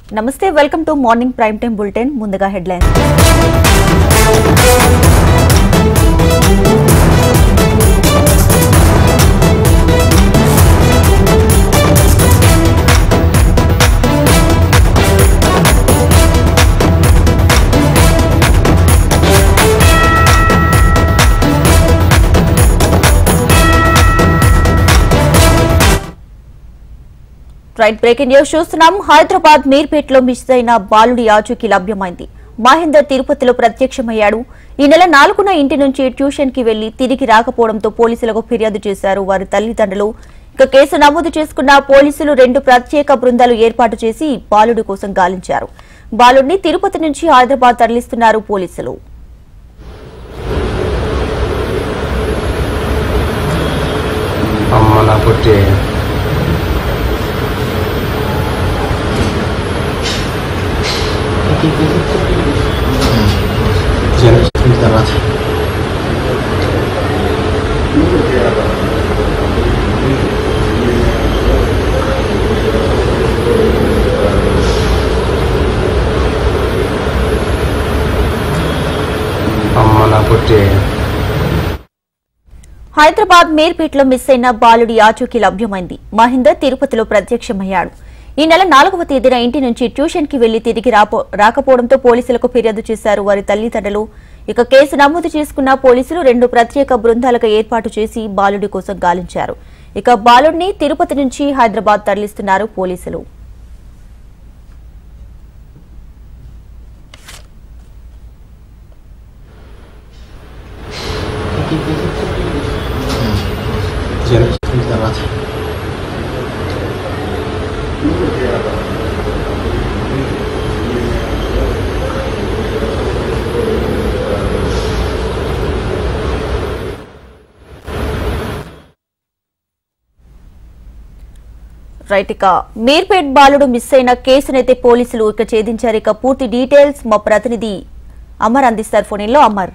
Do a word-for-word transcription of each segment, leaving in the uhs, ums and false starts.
నమస్తే, welcome to morning prime time bulletin. ముందుగా headlines. Right breaking news చూస్తున్నాం. Hyderabad మీర్పేటలో miss అయిన బాలుడి ఆచూకీ లభ్యమైంది. మహేందర్ తిరుపతిలో ప్రత్యక్షమయ్యాడు. ఈ నెల నాలుగున ఇంటి నుంచి ట్యూషన్ కి వెళ్లి తిరిగి రాకపోవడంతో పోలీసులకు ఫిర్యాదు చేశారు వారి తల్లిదండ్రులు. ఇక కేసు నమోదు చేసుకున్న పోలీసులు రెండు ప్రత్యేక బృందాలు ఏర్పాటు చేసి బాలుడి కోసం గాలించారు. బాలుడిని తిరుపతి నుంచి హైదరాబాద్ తరలిస్తున్నారు పోలీసులు. తర్వాత హైదరాబాద్ మీర్పేటలో మిస్ అయిన బాలుడి ఆచూకీ లభ్యమైంది. మహేందర్ తిరుపతిలో ప్రత్యక్షమయ్యాడు. ఈ నెల నాలుగవ తేదీన ఇంటి నుంచి ట్యూషన్ కి వెళ్లి తిరిగి రాకపోవడంతో పోలీసులకు ఫిర్యాదు చేశారు వారి తల్లిదండ్రులు. ఇక కేసు నమోదు చేసుకున్న పోలీసులు రెండు ప్రత్యేక బృందాలుగా ఏర్పాటు చేసి బాలుడి కోసం గాలించారు. ఇక బాలుడిని తిరుపతి నుంచి హైదరాబాద్ తరలిస్తున్నారు పోలీసులు. రైట్, ఇక మీర్పేట్ బాలుడు మిస్ అయిన కేసునైతే పోలీసులు ఇక ఛేదించారు. ఇక పూర్తి డీటెయిల్స్ మా ప్రతినిధి అమర్ అందిస్తారు. ఫోన్ లో అమర్.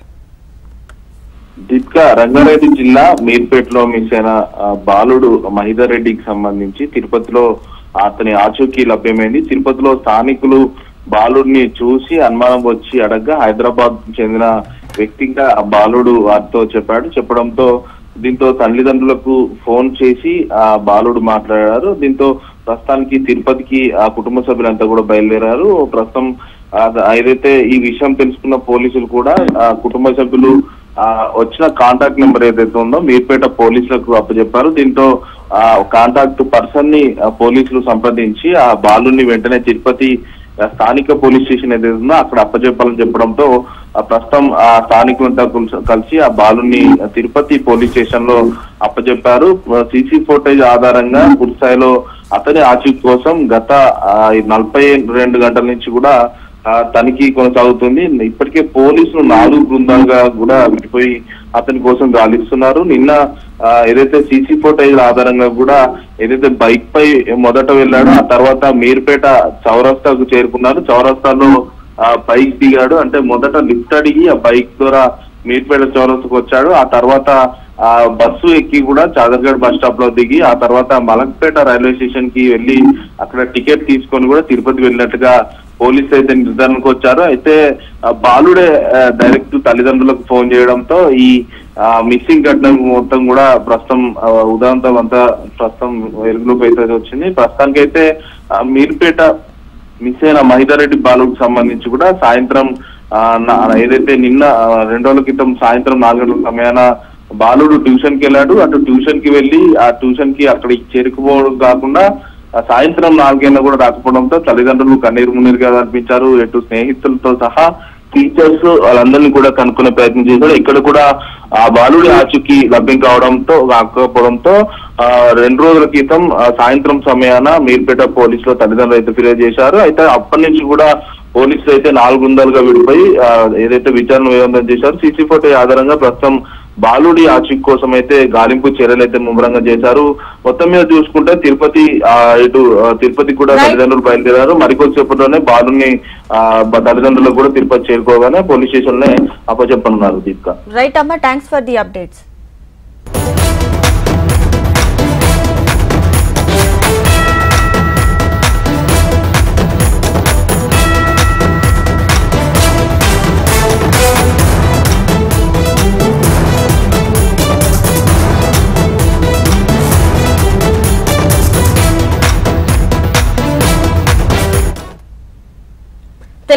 దీపిక, రంగారెడ్డి జిల్లా మీర్పేటలో మిస్ అయిన బాలుడు మహిదర్ రెడ్డికి సంబంధించి తిరుపతిలో అతని ఆచూకీ లభ్యమైంది. తిరుపతిలో స్థానికులు బాలుడిని చూసి అనుమానం వచ్చి అడగ్గా హైదరాబాద్ చెందిన వ్యక్తిగా ఆ బాలుడు వారితో చెప్పాడు. చెప్పడంతో దీంతో తల్లిదండ్రులకు ఫోన్ చేసి ఆ బాలుడు మాట్లాడారు. దీంతో ప్రస్తుతానికి తిరుపతికి ఆ కుటుంబ సభ్యులంతా కూడా బయలుదేరారు. ప్రస్తుతం ఏదైతే ఈ విషయం తెలుసుకున్న పోలీసులు కూడా ఆ కుటుంబ సభ్యులు ఆ వచ్చిన కాంటాక్ట్ నెంబర్ ఏదైతే ఉందో మీర్పేట పోలీసులకు అప్పచెప్పారు. దీంతో ఆ కాంటాక్ట్ పర్సన్ ని పోలీసులు సంప్రదించి ఆ బాలుని వెంటనే తిరుపతి స్థానిక పోలీస్ స్టేషన్ ఏదైతే ఉందో అక్కడ అప్పచెప్పాలని చెప్పడంతో ప్రస్తుతం ఆ స్థానికులంతా కలిసి ఆ బాలుని తిరుపతి పోలీస్ స్టేషన్ లో అప్పచెప్పారు. సీసీ ఫుటేజ్ ఆధారంగా పూర్తి స్థాయిలో అతని ఆచూకీ కోసం గత నలభై రెండు గంటల నుంచి కూడా తనిఖీ కొనసాగుతుంది. ఇప్పటికే పోలీసులు నాలుగు బృందాలుగా కూడా విడిపోయి అతని కోసం గాలిస్తున్నారు. నిన్న ఏదైతే సీసీ ఫుటేజ్ ఆధారంగా కూడా ఏదైతే బైక్ పై మొదట వెళ్ళాడో ఆ తర్వాత మీర్పేట చౌరస్తాకు చేరుకున్నారు. చౌరస్తాలో ఆ బైక్ దిగాడు. అంటే మొదట లిఫ్ట్ అడిగి ఆ బైక్ ద్వారా మీర్పేట చౌరస్తాకు వచ్చాడు. ఆ తర్వాత ఆ బస్సు ఎక్కి కూడా చాదర్గఢ్ బస్ స్టాప్ లో దిగి ఆ తర్వాత మలక్పేట రైల్వే స్టేషన్ కి వెళ్లి అక్కడ టికెట్ తీసుకొని కూడా తిరుపతి వెళ్ళినట్టుగా పోలీసులు అయితే నిర్ధారణకు వచ్చారు. అయితే బాలుడే డైరెక్ట్ తల్లిదండ్రులకు ఫోన్ చేయడంతో ఈ మిస్సింగ్ ఘటన మొత్తం కూడా ప్రస్తుతం ఉదాంతం అంతా ప్రస్తుతం వెలుగులోకి అయితే వచ్చింది. ప్రస్తుతానికి అయితే మీర్పేట మిస్ అయిన మహిదర్ రెడ్డి బాలుడికి సంబంధించి కూడా సాయంత్రం ఏదైతే నిన్న రెండు రోజుల క్రితం సాయంత్రం నాలుగు గంటల సమయాన బాలుడు ట్యూషన్ కి వెళ్ళాడు. అటు ట్యూషన్ కి వెళ్లి ఆ ట్యూషన్ కి అక్కడికి చేరుకుపోవడం కాకుండా సాయంత్రం నాలుగేళ్ళ కూడా రాకపోవడంతో తల్లిదండ్రులు కన్నీరు మున్నీరుగా కనిపించారు. ఎటు స్నేహితులతో సహా టీచర్స్ వాళ్ళందరినీ కూడా కనుక్కునే ప్రయత్నం చేశారు. ఇక్కడ కూడా ఆ బాలుడి ఆచూకీ లభ్యం కావడంతో కాకపోవడంతో ఆ రెండు రోజుల క్రితం సాయంత్రం సమయాన మీర్పేట పోలీసులు తల్లిదండ్రులు అయితే ఫిర్యాదు చేశారు. అయితే అప్పటి నుంచి కూడా పోలీసులు అయితే నాలుగు బృందాలుగా విడిపోయి ఏదైతే విచారణ వేగవంతం చేశారు. సీసీ ఫుటేజ్ ఆధారంగా ప్రస్తుతం బాలుడి ఆచూకీ కోసం అయితే గాలింపు చర్యలు అయితే ముమ్మరంగా చేశారు. మొత్తం మీద చూసుకుంటే తిరుపతి ఇటు తిరుపతి కూడా తల్లిదండ్రులు బయలుదేరారు. మరికొద్దిసేపట్లోనే బాలుని ఆ తల్లిదండ్రులకు కూడా తిరుపతి చేరుకోగానే పోలీస్ స్టేషన్ లో అప్పచెప్పనున్నారు. దీపిక, రైట్ అమ్మా, థ్యాంక్స్ ఫర్ ది అప్డేట్స్.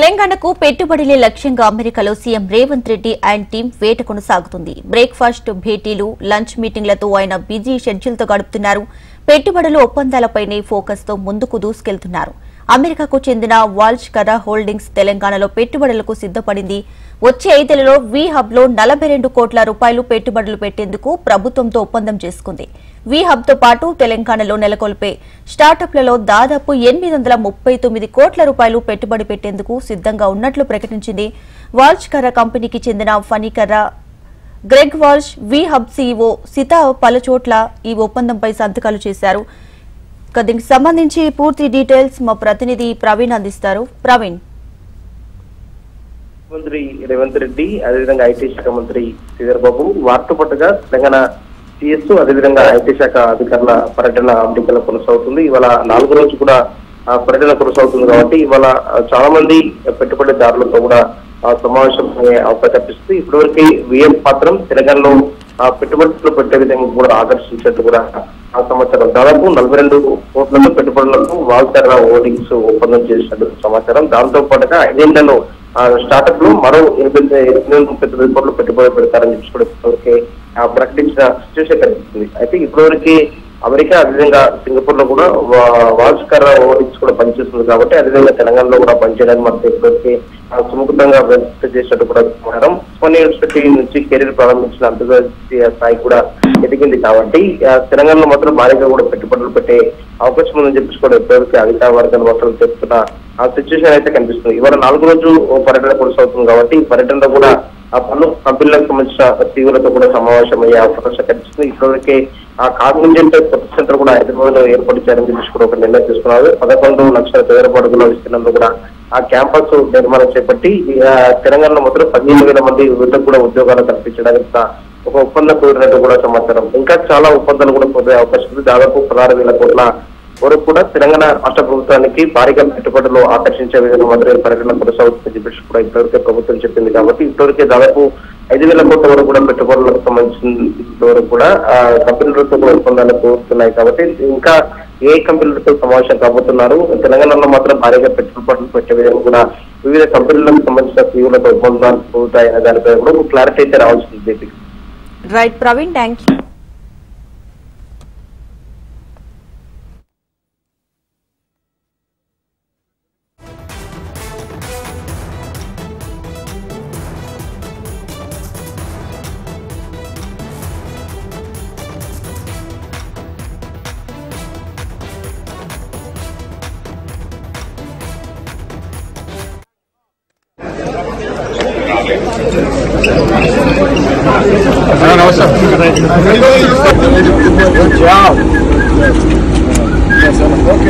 తెలంగాణకు పెట్టుబడులే లక్ష్యంగా అమెరికాలో CM Revanth Reddy and team వేట కొనసాగుతుంది. బ్రేక్ఫాస్ట్, భేటీలు, లంచ్ మీటింగ్లతో ఆయన బిజీ షెడ్యూల్తో గడుపుతున్నారు. పెట్టుబడుల ఒప్పందాలపైనే ఫోకస్ తో ముందుకు దూసుకెళ్తున్నారు. అమెరికాకు చెందిన వాల్ష్ కరా హోల్డింగ్స్ తెలంగాణలో పెట్టుబడులకు సిద్దపడింది. వచ్చే ఐదేళ్లలో వి హబ్ లో నలభై రెండు కోట్ల రూపాయలు పెట్టుబడులు పెట్టేందుకు ప్రభుత్వంతో ఒప్పందం చేసుకుంది. వి హబ్ తో పాటు తెలంగాణలో నెలకొల్పే స్టార్టప్లలో దాదాపు ఎనిమిది వందల ముప్పై తొమ్మిది కోట్ల రూపాయలు పెట్టుబడి పెట్టేందుకు సిద్దంగా ఉన్నట్లు ప్రకటించింది. వాల్ష్ కరా కంపెనీకి చెందిన ఫనీకర్రా గ్రెగ్ వాల్ష్, వి హబ్ సీఈఓ సితా పలుచోట్ల ఈ ఒప్పందంపై సంతకాలు చేశారు. దీనికి సంబంధించి పూర్తి డీటెయిల్స్ మా ప్రతినిధి ప్రవీణ్ అందిస్తారు. ప్రవీణ్. ముఖ్యమంత్రి రేవంత్ రెడ్డి, అదేవిధంగా ఐటీ శాఖ మంత్రి శ్రీధర్ బాబు వారితో పాటుగా తెలంగాణ సిఎస్ అదేవిధంగా ఐటీ శాఖ అధికారుల పర్యటన అమెరికాలో కొనసాగుతుంది. ఇవాళ నాలుగో రోజు కూడా పర్యటన కొనసాగుతుంది కాబట్టి ఇవాళ చాలా మంది పెట్టుబడిదారులతో కూడా సమావేశం అయ్యే అవకాశం కల్పిస్తుంది. ఇప్పటివరకు విఎం మాత్రం తెలంగాణలో పెట్టుబడులు పెట్టే విధంగా కూడా ఆకర్షించినట్టు కూడా ఆ సమాచారం. దాదాపు నలభై రెండు కోట్లతో పెట్టుబడులకు వాల్కర్ హోల్డింగ్స్ ఒప్పందం చేసినట్టు సమాచారం. దాంతో పాటుగా ఐదేళ్లలో స్టార్టప్ లో మరో ఎనిమిది ఎనిమిది ముప్పై తొమ్మిది కోట్లు పెట్టుబడి పెడతారని చెప్పి కూడా ఇప్పటివరకే ప్రకటించిన సిచ్యువేషన్ కనిపిస్తుంది. అయితే ఇప్పటివరకు అమెరికా అదేవిధంగా సింగపూర్ లో కూడా వాల్స్కర్ హోల్డింగ్స్ కూడా పనిచేస్తుంది కాబట్టి అదేవిధంగా తెలంగాణలో కూడా పనిచేయడానికి మనకు ఇప్పటివరకు సుముఖంగా వ్యక్తం చేసినట్టు కూడా సమాచారం. ఉస్మానియా యూనివర్సిటీ నుంచి కెరీర్ ప్రారంభించిన అంతర్జాతీయ స్థాయి కూడా ఎదిగింది కాబట్టి తెలంగాణలో మాత్రం భారీగా కూడా పెట్టుబడులు పెట్టే అవకాశం ఉందని చెప్పేసి కూడా ఇప్పటివరకు అధికార వర్గాలు మాత్రం చెప్తున్న ఆ సిచ్యువేషన్ అయితే కనిపిస్తుంది. ఇవాళ నాలుగు రోజు పర్యటన కొనసాగుతుంది కాబట్టి ఈ పర్యటనలో కూడా ఆ పలు కంపెనీలకు సంబంధించిన సీఈఓలతో కూడా సమావేశం అయ్యే అవకాశం కనిపిస్తుంది. ఇప్పటివరకే ఆ కాగ్నిజెంట్ కొత్త సెంటర్ కూడా హైదరాబాద్ లో ఏర్పాటు చేయాలని చెప్పేసి కూడా ఒక నిర్ణయం తీసుకున్నారు. పదకొండు లక్షల చదరపు అడుగుల విస్తీర్ణంలో కూడా ఆ క్యాంపస్ నిర్మాణం చేపట్టి తెలంగాణలో మొత్తం పదిహేను వేల మంది యువతకు కూడా ఉద్యోగాలు కల్పించడానికి ఒక ఒప్పందం కుదిరినట్టు కూడా సమాచారం. ఇంకా చాలా ఒప్పందాలు కూడా పొందే అవకాశం ఉంది. దాదాపు పదహారు వేల కోట్ల వరకు కూడా తెలంగాణ రాష్ట్ర ప్రభుత్వానికి భారీగా పెట్టుబడులు ఆకర్షించే విధంగా మాత్రమే పర్యటన కొనసాగుతుందని చెప్పేసి కూడా ఇప్పటివరకే ప్రభుత్వం చెప్పింది కాబట్టి ఇప్పటివరకే దాదాపు ఐదు వేల కోట్ల వరకు కూడా పెట్టుబడులకు సంబంధించిన వరకు కూడా కంపెనీలతో కూడా ఒప్పందాలు కోరుతున్నాయి కాబట్టి ఇంకా ఏ కంపెనీలతో సమావేశం కాబోతున్నారు, తెలంగాణలో మాత్రం భారీగా పెట్టుబడులు పెట్టే విధంగా కూడా వివిధ కంపెనీలకు సంబంధించిన సీఈఓలతో ఒప్పందాలు కోరుతాయి అనే దానిపై కూడా క్లారిటీ అయితే రావాల్సింది. Right Praveen, thank you. Good job. Yes, okay.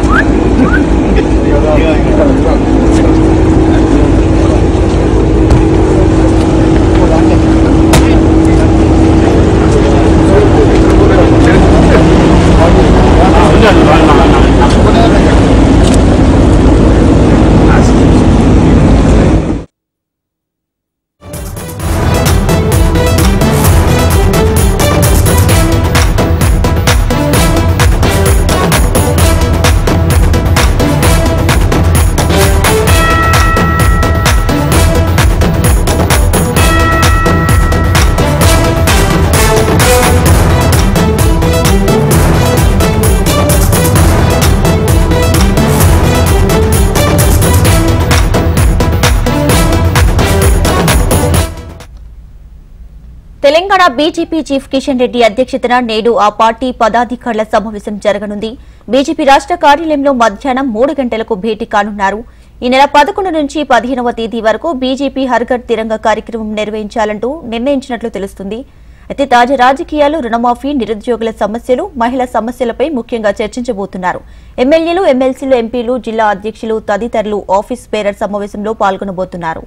Telangana BJP chief Kishan Reddy అధ్యక్షతన నేడు ఆ పార్టీ పదాధికారుల సమావేశం జరగనుంది. బీజేపీ రాష్ట్ర కార్యాలయంలో మధ్యాహ్నం మూడు గంటలకు భేటీ కానున్నారు. ఈ నెల పదకొండు నుంచి పదిహేనవ తేదీ వరకు బీజేపీ హర్ఘర్ తిరంగ కార్యక్రమం నిర్వహించాలంటూ నిర్ణయించినట్లు తెలుస్తుంది. అయితే తాజా రాజకీయాలు, రుణమాఫీ, నిరుద్యోగుల సమస్యలు, మహిళా సమస్యలపై ముఖ్యంగా చర్చించబోతున్నారు. ఎమ్మెల్యేలు, ఎమ్మెల్సీలు, ఎంపీలు, జిల్లా అధ్యక్షులు తదితరులు ఆఫీస్ బేరర్ సమావేశంలో పాల్గొనబోతున్నారు.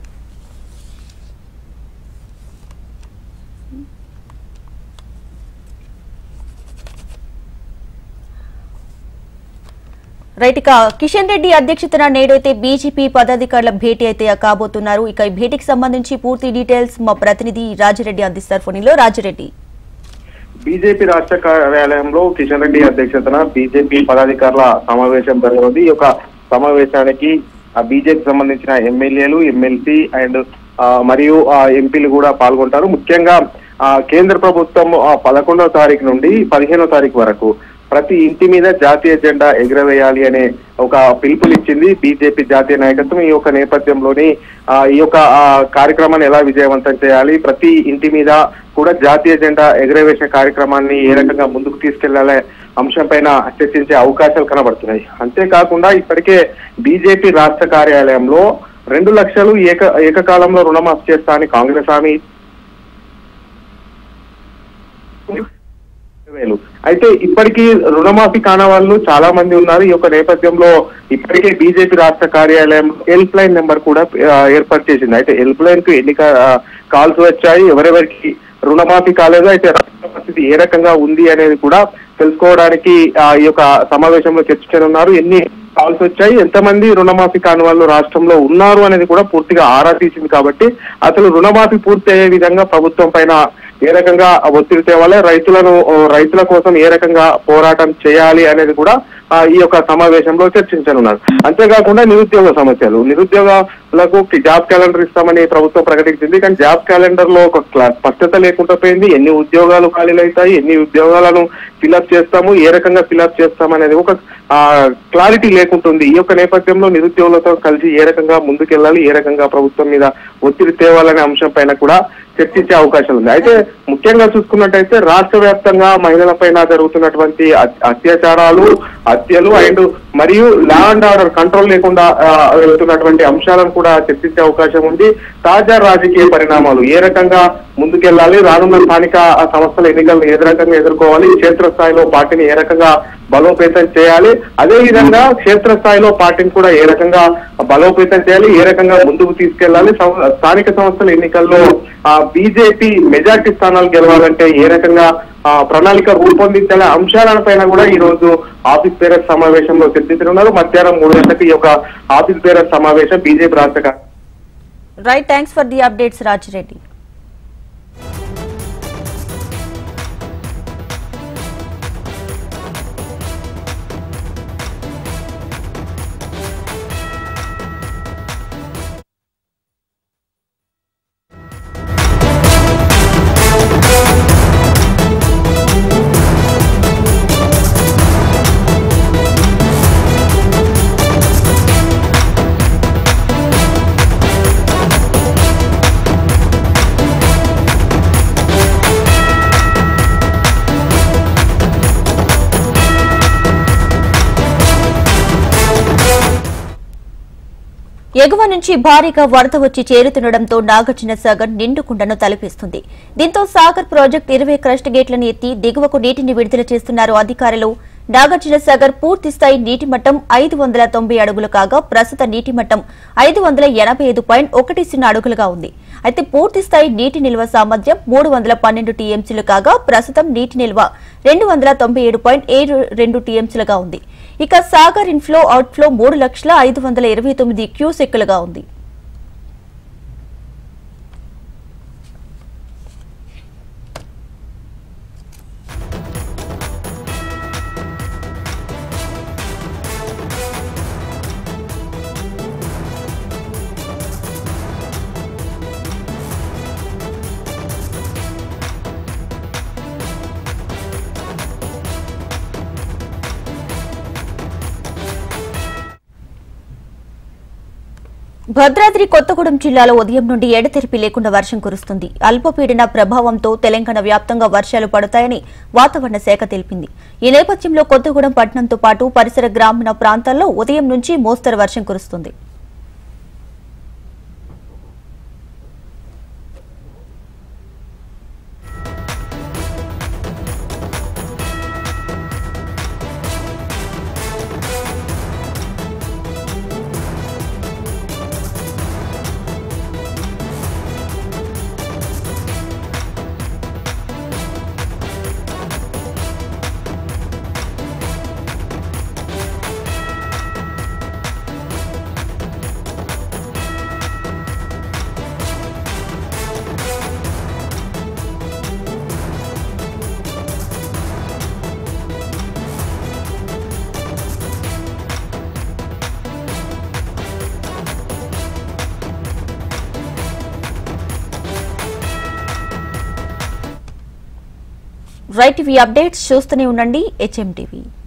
రైట్, ఇక కిషన్ రెడ్డి అధ్యక్షతన నేడైతే బీజేపీ పదాధికారుల భేటీ అయితే కాబోతున్నారు. ఇక ఈ భేటీకి సంబంధించి పూర్తి డీటెయిల్స్ మా ప్రతినిధి రాజిరెడ్డి అందిస్తారు. ఫోన్లో రాజిరెడ్డి. బీజేపీ రాష్ట్ర కార్యాలయంలో కిషన్ రెడ్డి అధ్యక్షతన బీజేపీ పదాధికారుల సమావేశం జరగనుంది. ఈ యొక్క సమావేశానికి బీజేపీకి సంబంధించిన ఎమ్మెల్యేలు, ఎమ్మెల్సీ అండ్ మరియు ఎంపీలు కూడా పాల్గొంటారు. ముఖ్యంగా కేంద్ర ప్రభుత్వం పదకొండవ తారీఖు నుండి పదిహేనో తారీఖు వరకు ప్రతి ఇంటి మీద జాతీయ జెండా ఎగురవేయాలి అనే ఒక పిలుపునిచ్చింది బీజేపీ జాతీయ నాయకత్వం. ఈ యొక్క నేపథ్యంలోని ఈ యొక్క కార్యక్రమాన్ని ఎలా విజయవంతం చేయాలి, ప్రతి ఇంటి మీద కూడా జాతీయ జెండా ఎగురవేసే కార్యక్రమాన్ని ఏ రకంగా ముందుకు తీసుకెళ్లాలే అంశం పైన చర్చించే అవకాశాలు కనబడుతున్నాయి. అంతేకాకుండా ఇప్పటికే బీజేపీ రాష్ట్ర కార్యాలయంలో రెండు లక్షలు ఏక ఏకకాలంలో రుణమాఫీ చేస్తా అని కాంగ్రెస్ హామీ వేలు అయితే ఇప్పటికీ రుణమాఫీ కాని వాళ్ళు చాలా మంది ఉన్నారు. ఈ యొక్క నేపథ్యంలో ఇప్పటికే బీజేపీ రాష్ట్ర కార్యాలయం హెల్ప్ లైన్ నెంబర్ కూడా ఏర్పాటు చేసింది. అయితే హెల్ప్ లైన్ కు ఎన్ని కాల్స్ వచ్చాయి, ఎవరెవరికి రుణమాఫీ కాలేదు, అయితే రాష్ట్ర పరిస్థితి ఏ రకంగా ఉంది అనేది కూడా తెలుసుకోవడానికి ఈ యొక్క సమావేశంలో చర్చించనున్నారు. ఎన్ని కాల్స్ వచ్చాయి, ఎంతమంది రుణమాఫీ కాని వాళ్ళు రాష్ట్రంలో ఉన్నారు అనేది కూడా పూర్తిగా ఆరా తీసింది. కాబట్టి అసలు రుణమాఫీ పూర్తి అయ్యే విధంగా ప్రభుత్వం పైన ఏ రకంగా ఒత్తిడి తేవాలి, రైతులను రైతుల కోసం ఏ రకంగా పోరాటం చేయాలి అనేది కూడా ఈ యొక్క సమావేశంలో చర్చించనున్నారు. అంతేకాకుండా నిరుద్యోగ సమస్యలు, నిరుద్యోగులకు జాబ్ క్యాలెండర్ ఇస్తామని ప్రభుత్వం ప్రకటించింది. కానీ జాబ్ క్యాలెండర్ లో ఒక స్పష్టత లేకుండా పోయింది. ఎన్ని ఉద్యోగాలు ఖాళీలు అవుతాయి, ఎన్ని ఉద్యోగాలను ఫిల్అప్ చేస్తాము, ఏ రకంగా ఫిల్అప్ చేస్తాం అనేది ఒక క్లారిటీ లేకుంటుంది. ఈ యొక్క నేపథ్యంలో నిరుద్యోగులతో కలిసి ఏ రకంగా ముందుకెళ్లాలి, ఏ రకంగా ప్రభుత్వం మీద ఒత్తిడి తేవాలనే అంశం పైన కూడా చర్చించే అవకాశం ఉంది. అయితే ముఖ్యంగా చూసుకున్నట్టయితే రాష్ట్ర వ్యాప్తంగా మహిళల పైన జరుగుతున్నటువంటి అత్యాచారాలు, హత్యలు అండ్ మరియు లా అండ్ ఆర్డర్ కంట్రోల్ లేకుండా వెళ్తున్నటువంటి అంశాలను కూడా చర్చించే అవకాశం ఉంది. తాజా రాజకీయ పరిణామాలు ఏ రకంగా ముందుకెళ్లాలి, రానున్న స్థానిక సంస్థల ఎన్నికలను ఏ రకంగా ఎదుర్కోవాలి, క్షేత్రస్థాయిలో పార్టీని ఏ రకంగా బలోపేతం చేయాలి, అదే విధంగా క్షేత్రస్థాయిలో పార్టీని కూడా ఏ రకంగా బలోపేతం చేయాలి, ఏ రకంగా ముందుకు తీసుకెళ్లాలి, స్థానిక సంస్థల ఎన్నికల్లో బీజేపీ మెజార్టీ స్థానాలు గెలవాలంటే ఏ రకంగా ప్రణాళిక రూపొందించాలనే అంశాలపైన కూడా ఈ రోజు ఆఫీస్ బేరర్ సమావేశంలో చర్చించనున్నారు. మధ్యాహ్నం మూడు గంటలకు ఈ యొక్క ఆఫీస్ బేరర్ సమావేశం బీజేపీ రాష్ట్ర. Right, thanks for the updates Rajireddy. ఎగువ నుంచి భారీగా వరద వచ్చి చేరుతుండటంతో నాగార్జున సాగర్ నిండుకుండను తలపిస్తుంది. దీంతో సాగర్ ప్రాజెక్టు ఇరవై క్రస్ట్ గేట్లను ఎత్తి దిగువకు నీటిని విడుదల చేస్తున్నారు అధికారులు. నాగార్జున సాగర్ పూర్తి స్థాయి నీటి మట్టం ఐదు వందల తొంభై అడుగులు కాగా ప్రస్తుత నీటి మట్టం ఐదు వందల ఎనభై ఐదు పాయింట్ ఒకటి సున్నా అడుగులుగా ఉంది. అయితే పూర్తి స్థాయి నీటి నిల్వ సామర్థ్యం మూడు వందల పన్నెండు టీఎంసీలు కాగా ప్రస్తుతం నీటి నిల్వ రెండు వందల తొంభై ఏడు పాయింట్ ఏడు రెండు టీఎంసీలుగా ఉంది. ఇక సాగర్ ఇన్ఫ్లో అవుట్ఫ్లో మూడు లక్షల ఐదు వందల ఇరవై తొమ్మిది క్యూసెక్కులుగా ఉంది. భద్రాద్రి కొత్తగూడెం జిల్లాలో ఉదయం నుండి ఎడతెరిపి లేకుండా వర్షం కురుస్తుంది. అల్పపీడన ప్రభావంతో తెలంగాణ వ్యాప్తంగా వర్షాలు పడతాయని వాతావరణ శాఖ తెలిపింది. ఈ నేపథ్యంలో కొత్తగూడెం పట్టణంతో పాటు పరిసర గ్రామీణ ప్రాంతాల్లో ఉదయం నుంచి మోస్తరు వర్షం కురుస్తుంది. రైట్ టీవీ అప్డేట్స్ చూస్తూనే ఉండండి హెచ్ఎం టీవీ.